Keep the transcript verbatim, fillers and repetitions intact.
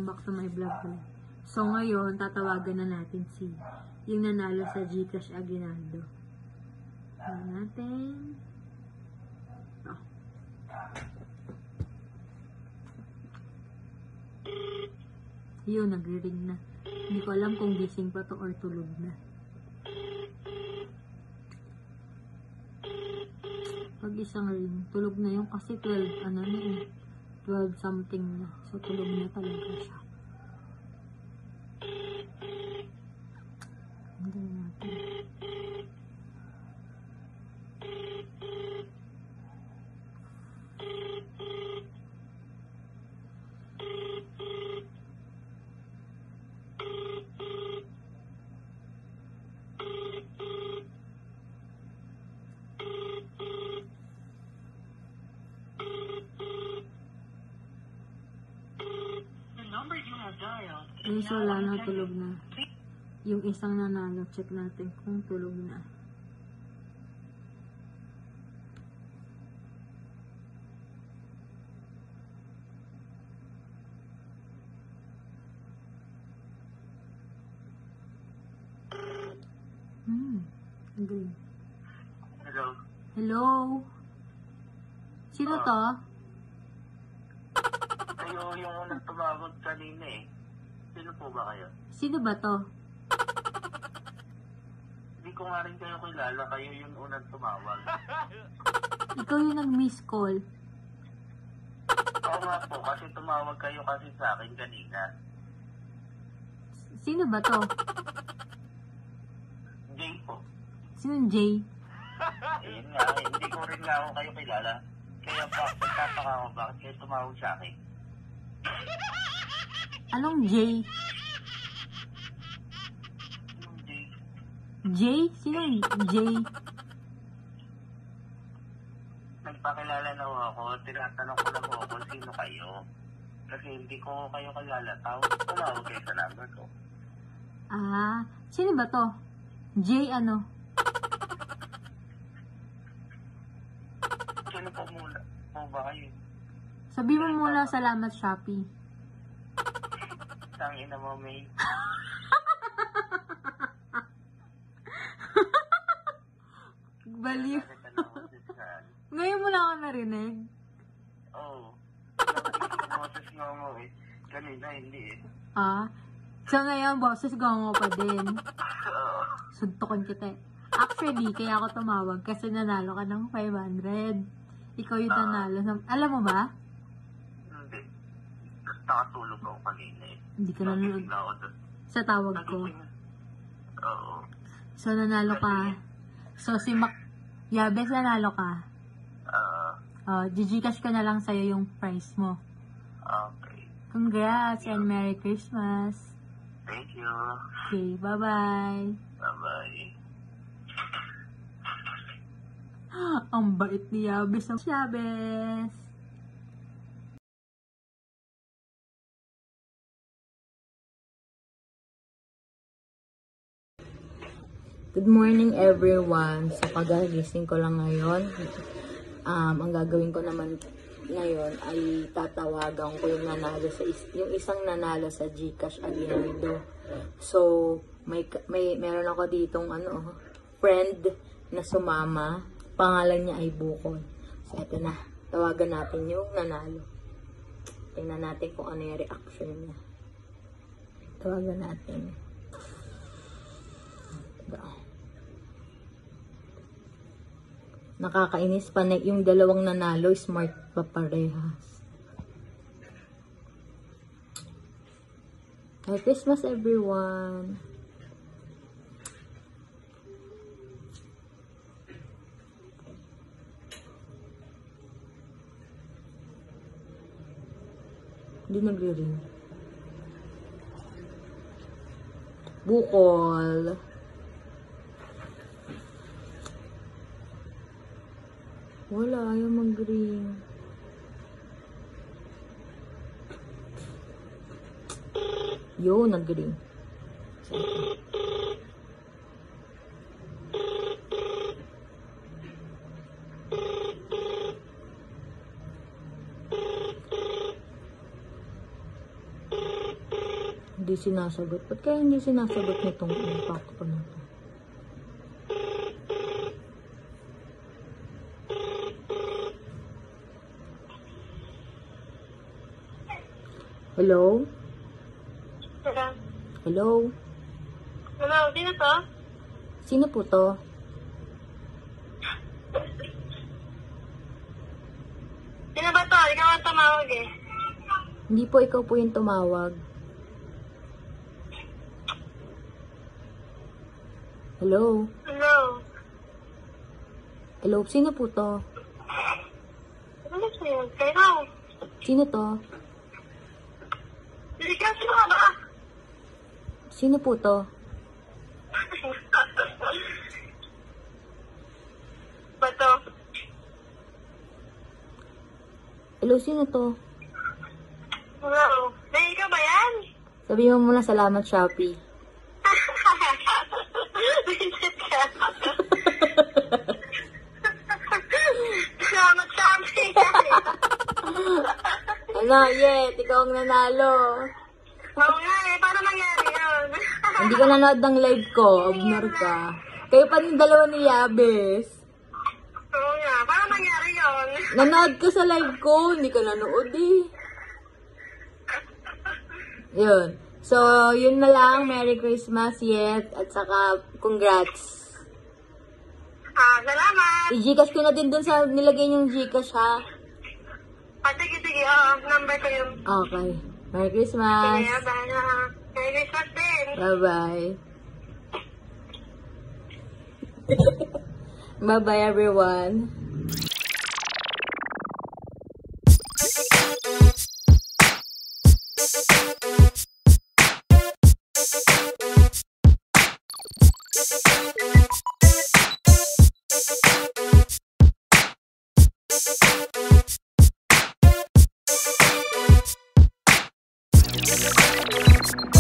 back to my vlog ulit. So ngayon, tatawagan na natin si yung nanalo sa Gcash Aguinaldo. Tingnan natin. Oh. Yun, nagre-ring na. Hindi ko alam kung gising pa to or tulog na. Pag isang ring, tulog na yung kasi twelve, ano na eh, twelve something na. So, tulog na talaga siya. Hindi natin. Ay, so wala na, tulog na. Yung isang nanalo, check natin kung tulog na. Hmm, agree. Hello? Hello? Sino uh, to? Kayo yung unang tumawag kanina eh. Sino po ba kayo? Sino ba to? Hindi ko nga rin kayo kilala. Kayo yung unang tumawag. Ikaw yung nag-miss call. Oo nga po, kasi tumawag kayo kasi sa akin kanina. Sino ba to? Jay po. Sino Jay? Ayun nga, eh, hindi ko rin nga ako kayo kilala. Kaya pa, nagtataka ako bakit kayo tumawag sa akin. Anong Jay? Anong Jay? Jay? Sino Jay? Nagpakilala na ako, tinatanong ko lang ako kung sino kayo. Kasi hindi ko kayo kilala. Tawag, tumawag kayo sa number ko. Ah, sino ba to? Jay ano? Sino po muna? Po ba kayo? Sabi mo muna salamat Shopee. Tangina mo, May. Baliw. Ngayon mo lang ako narinig. Oo. Boses nga mo eh. Kanina hindi eh. Ah? So ngayon, boses gongo pa din. Oo. Suntukan kita eh. Actually, kaya ako tumawag kasi nanalo ka ng five hundred. Ikaw yung nanalo. Sa- Alam mo ba? Hindi. Nakatulog ako kanina eh. Hindi ka nanonood. Nagising na ako doon. Sa tawag ko. Nagising. Oo. So, nanalo ka. So, si Mac... Yabes, nanalo ka. Ah, Oh, Gcash ko na lang sa'yo yung price mo. okay. Congrats and Merry Christmas. Thank you. Okay, bye-bye. Bye-bye. Ang bait ni Yabes. Yabes! Good morning everyone. So kagagising ko lang ngayon. Um, ang gagawin ko naman ngayon ay tatawagan ko yung nanalo sa is yung isang nanalo sa Gcash Aguinaldo. So may may meron ako ditong ano friend na sumama. Pangalan niya ay Bukol. So eto na. Tawagan natin yung nanalo. Tingnan natin kung ano yung reaction niya. Tawagan natin. Nakakainis pa na yung dalawang nanalo, smart pa parehas. Merry Christmas everyone! Hindi nagre-ring. Bukol. Wala, ayaw mag-ring. Yo, nag-ring. Hindi sinasagot. Ba't kaya hindi sinasagot nitong impact ko na to? Hello? Hello? Hello? Hello, sino to? Sino po to? Sino ba to? Ikaw ang tumawag eh. Hindi po ikaw po yung tumawag. Hello? Hello? Hello? Sino po to? Ano ba yun? Ikaw? Sino to? Ikaw, sino ka ba? Sino po to? Ba to? Hello? Sino to? Hello? Hey, ikaw ba yan? Sabi mo muna salamat, Shopee. Visit ka. Salamat sa amin. Ano, yet, ikaw ang nanalo. Oo nga eh, paano nangyari yun? Hindi ka nanood ng live ko, ignore ka. Kayo pa rin dalawa ni Yabes. Oo nga, paano nangyari yun? Nanood ka sa live ko, hindi ka nanood eh. Yun. So, yun na lang. Merry Christmas yet. At saka, congrats. Ah, salamat. I-Gcash ko na din dun sa nilagay niyong Gcash ha. Ah, sige, sige, oo, number ko yun. Okay. Merry Christmas. Sige, bye na. Merry Christmas din. Bye-bye. Bye-bye everyone. We'll be right back.